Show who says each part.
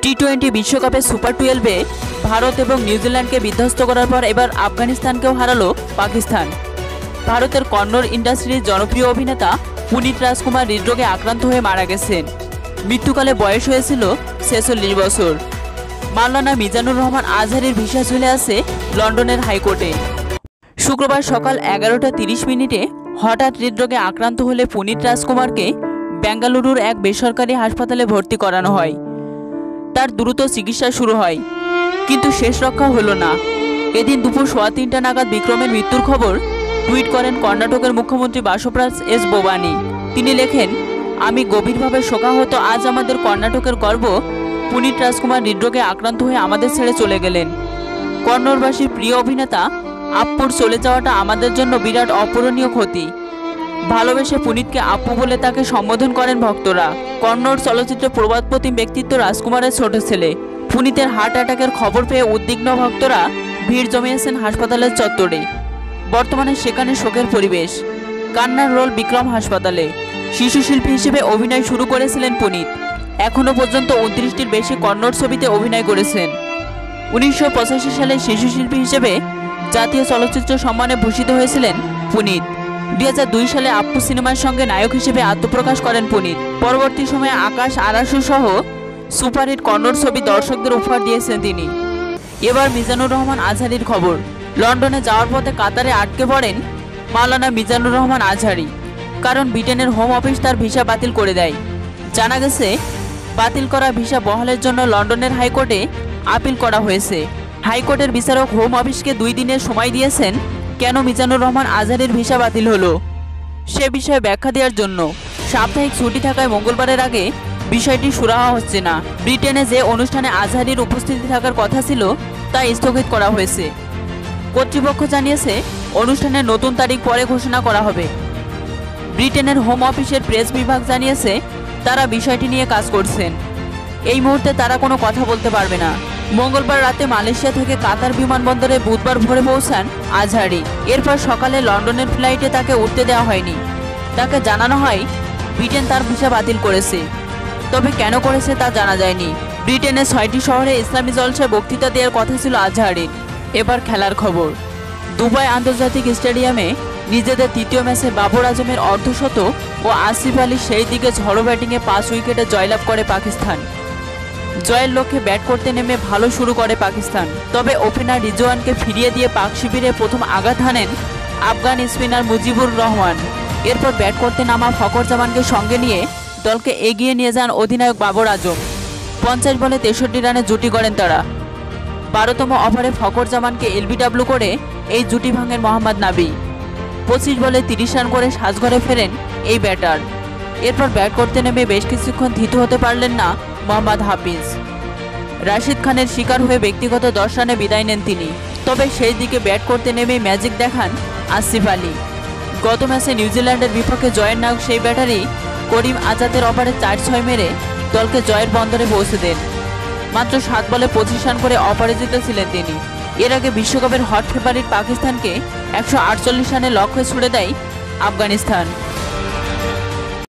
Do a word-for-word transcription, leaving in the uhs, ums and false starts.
Speaker 1: T twenty বিশ্বকাপে super টুয়েলভে ভারত এবং নিউজিল্যান্ডকে বিধ্বস্ত করার পর এবার আফগানিস্তানকেও হারালো পাকিস্তান। ভারতের কন্নড় ইন্ডাস্ট্রির জনপ্রিয় অভিনেতা পুনিত রাজকুমার হৃদরোগে আক্রান্ত হয়ে মারা গেছেন। মৃত্যুকালে বয়স হয়েছিল ছেচল্লিশ বছর। মাওলানা মিজানুর রহমান আজহারির ভিসা ঝুলে আছে লন্ডনের হাইকোর্টে। শুক্রবার সকাল এগারোটা তিরিশ মিনিটে হঠাৎ হৃদরোগে আক্রান্ত হলে পুনিত রাজকুমারকে বেঙ্গালুরুর এক বেসরকারি হাসপাতালে ভর্তি করানো হয়। তার দ্রুত চিকিৎসা শুরু হয়, কিন্তু শেষ রক্ষা হলো না। এদিন দুপুর সোয়া তিনটা নাগাদ বিক্রমের মৃত্যুর খবর টুইট করেন কর্ণাটকের মুখ্যমন্ত্রী বাসবরাজ এস বোবানি। তিনি লেখেন, আমি গভীরভাবে শোকাহত। আজ আমাদের কর্ণাটকের গর্ব পুনিত রাজকুমার হৃদরোগে আক্রান্ত হয়ে আমাদের ছেড়ে চলে গেলেন। কন্নড়বাসীর প্রিয় অভিনেতা আপ্পুর চলে যাওয়াটা আমাদের জন্য বিরাট অপূরণীয় ক্ষতি। ভালোবেসে পুনিতকে আপ্পু বলে তাকে সম্বোধন করেন ভক্তরা। কন্নড় চলচ্চিত্রের প্রবাদপ্রতিম ব্যক্তিত্ব রাজকুমারের ছোট ছেলে। পুনিতের হার্ট অ্যাটাকের খবর পেয়ে উদ্বিগ্ন ভক্তরা ভিড় জমিয়েছেন হাসপাতালের চত্বরে। বর্তমানে সেখানে শোকের পরিবেশ। কান্নার রোল বিক্রম হাসপাতালে। শিশু শিল্পী হিসেবে অভিনয় শুরু করেছিলেন পুনিত। এখনও পর্যন্ত উনত্রিশটির বেশি কন্নড় ছবিতে অভিনয় করেছেন। উনিশশো পঁচাশি সালে শিশু শিল্পী হিসেবে জাতীয় চলচ্চিত্র সম্মানে ভূষিত হয়েছিলেন পুনিত। দুই হাজার দুই সালে আপ্পু সিনেমার সঙ্গে নায়ক হিসেবে আত্মপ্রকাশ করেন পুনিত। পরবর্তী সময়ে আকাশ আরাসু সহ সুপারহিট কন্নড় ছবি দর্শকদের উপহার দিয়েছেন তিনি। এবার মিজানুর রহমান আজহারির খবর। লন্ডনে যাওয়ার পথে কাতারে আটকে পড়েন মাওলানা মিজানুর রহমান আজহারি, কারণ ব্রিটেনের হোম অফিস তার ভিসা বাতিল করে দেয়। জানা গেছে, বাতিল করা ভিসা বহালের জন্য লন্ডনের হাইকোর্টে আপিল করা হয়েছে। হাইকোর্টের বিচারক হোম অফিসকে দুই দিনের সময় দিয়েছেন কেন মিজানুর রহমান আজহারির ভিসা বাতিল হলো সে বিষয়ে ব্যাখ্যা দেওয়ার জন্য। সাপ্তাহিক ছুটি থাকায় মঙ্গলবারের আগে বিষয়টি সুরাহা হচ্ছে না। ব্রিটেনে যে অনুষ্ঠানে আজহারির উপস্থিতি থাকার কথা ছিল তা স্থগিত করা হয়েছে। কর্তৃপক্ষ জানিয়েছে, অনুষ্ঠানের নতুন তারিখ পরে ঘোষণা করা হবে। ব্রিটেনের হোম অফিসের প্রেস বিভাগ জানিয়েছে, তারা বিষয়টি নিয়ে কাজ করছেন। এই মুহূর্তে তারা কোনো কথা বলতে পারবে না। মঙ্গলবার রাতে মালয়েশিয়া থেকে কাতার বিমানবন্দরে বুধবার ভোরে পৌঁছান আজহারি। এরপর সকালে লন্ডনের ফ্লাইটে তাকে উঠতে দেওয়া হয়নি। তাকে জানানো হয় ব্রিটেন তার ভিসা বাতিল করেছে, তবে কেন করেছে তা জানা যায়নি। ব্রিটেনের ছয়টি শহরে ইসলামী জলসায় বক্তৃতা দেওয়ার কথা ছিল আজহারির। এবার খেলার খবর। দুবাই আন্তর্জাতিক স্টেডিয়ামে নিজেদের তৃতীয় ম্যাচে বাবর আজমের অর্ধশতক ও আসিফ আলী সেই দিকে ঝড়ো ব্যাটিংয়ে পাঁচ উইকেটে জয়লাভ করে পাকিস্তান। জয়ের লক্ষ্যে ব্যাট করতে নেমে ভালো শুরু করে পাকিস্তান, তবে ওপেনার রিজওয়ানকে ফিরিয়ে দিয়ে পাক শিবিরে প্রথম আঘাত হানেন আফগান স্পিনার মুজিবুর রহমান। এরপর ব্যাট করতে নামা ফখর জামানকে সঙ্গে নিয়ে দলকে এগিয়ে নিয়ে যান অধিনায়ক বাবর আজম। পঞ্চাশ বলে তেষট্টি রানে জুটি করেন তারা। বারোতম ওভারে ফখর জামানকে এলবিডব্লিউ করে এই জুটি ভাঙেন মোহাম্মদ নাবি। পঁচিশ বলে তিরিশ রান করে সাজঘরে ফেরেন এই ব্যাটার। এরপর ব্যাট করতে নেমে বেশ কিছুক্ষণ থিতু হতে পারলেন না মোহাম্মদ হাফিজ। রাশিদ খানের শিকার হয়ে ব্যক্তিগত দশ রানে বিদায় নেন তিনি। তবে সেই দিকে ব্যাট করতে নেমেই ম্যাজিক দেখান আসিফ আলী। গত ম্যাচে নিউজিল্যান্ডের বিপক্ষে জয়ের নায়ক সেই ব্যাটারি করিম আজাদের ওভারে চার ছয় মেরে দলকে জয়ের বন্দরে পৌঁছে দেন। মাত্র সাত বলে পঁচিশ রান করে অপরাজিত ছিলেন তিনি। এর আগে বিশ্বকাপের হট ফেভারিট পাকিস্তানকে একশো আটচল্লিশ রানে লক্ষ্যে ছুড়ে দেয় আফগানিস্তান।